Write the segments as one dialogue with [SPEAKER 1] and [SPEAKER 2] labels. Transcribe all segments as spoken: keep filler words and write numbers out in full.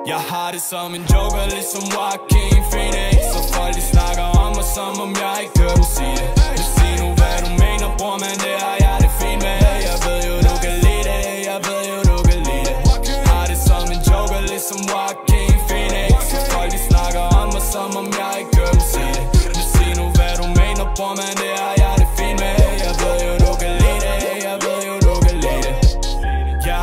[SPEAKER 1] Jeg har det som en joker, ligesom Joaquin Phoenix. Så folk de snakker om mig, som om jeg ikke hører dem sige det. Men sig nu hvad du mener, bror, men det har jeg det fint med. Jeg ved jo du kan lide det, jeg ved jo du kan lide det. Har det som en joker, ligesom Joaquin Phoenix. Så folk de snakker om mig, som om jeg ikke hører dem sige det. Men sig nu hvad du mener, bror, men det har jeg det fint med. Jeg ved jo du kan lide det, jeg ved jo du kan lide det. Ja,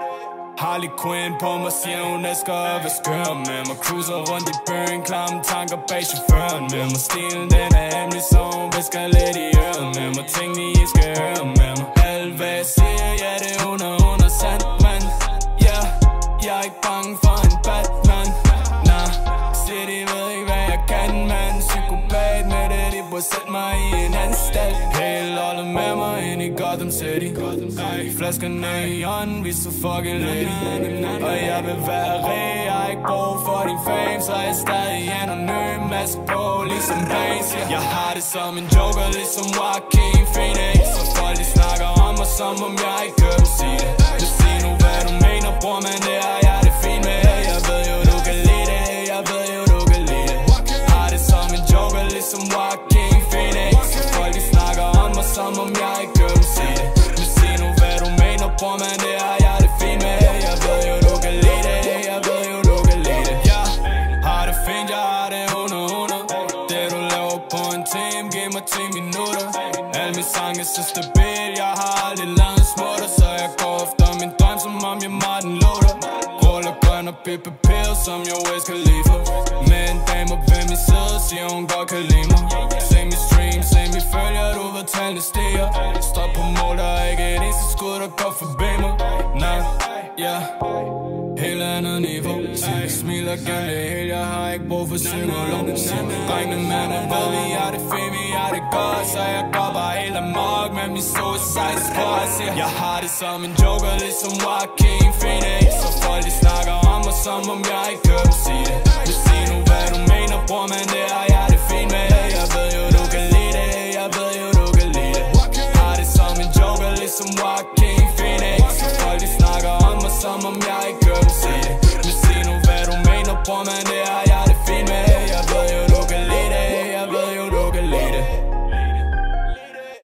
[SPEAKER 1] Harley Quinn på mig, siger hun elsker at være skør med mig. Cruiser rundt i byen, klamme tanker bag chaufføren med mig. Stilen den er hemmelig, så hun visker lidt i øret med mig. Tingene I skal høre med mig. Alt hvad jeg siger, ja det er hundrede hundrede sandt, man. Ja, jeg er ikke bange for en Batman. Nah, City ved ikke hvad jeg kan, man. Psykopat med det, de burde sætte mig i en anstalt. Helt lollet med mig ind i Gotham City. Ej, flaskerne i hånden, vi så fucking lady. Og jeg vil være rig, jeg er ikke brug for din fame. Så er jeg stadig anonym, mask på ligesom Banks. Jeg har det som en joker, ligesom Joaquin Phoenix. Så folk de snakker om mig, som om jeg ikke hører dem sige det. Men sig nu hvad du mener, bror, men det har jeg det fint med. Jeg ved jo du kan lide det, jeg ved jo du kan lide det. Har det som en joker, ligesom Joaquin Phoenix. Så folk de snakker om mig, som om jeg ikke hører dem sige det. Men sig nu hvad du mener, bror, men det har jeg det fint med. Jeg ved jo du kan lide det, jeg ved jo du kan lide det. Ja, har det fint, jeg har det hundrede hundrede. Det du laver på en time, giv mig ti minutter. Alle mine sange er så stabil, jeg har aldrig lavet en smutter. Så jeg går efter min drøm, som om jeg Martin Luther. Ruller grøn og pippe pills, som jeg Wiz Khalifa. Med en dame op ved min side, siger hun godt kan lide mig. Se mi stream, se mi følger, du ved tallene stiger. Stop på mål, der er ikke et eneste skud, der går forbi mig. Nej, ja, helt andet niveau. Jeg smiler gennem det hele, jeg har ikke brug for psykolog. Drengene mand, og ved vi er det fint, vi er det godt. Så jeg går bare helt amok med min suicide squad. Jeg har det som en joker, ligesom Joaquin Phoenix. Så folk de snakker om mig, som om jeg ikke hører dem sige det. Men sig nu hvad du mener, bror, men det har jeg det fint med. Jeg ved jo du kan lide det, jeg ved jo du kan lide det. Har det som en joker, ligesom Joaquin Phoenix. Så folk de snakker om mig, som om jeg ikke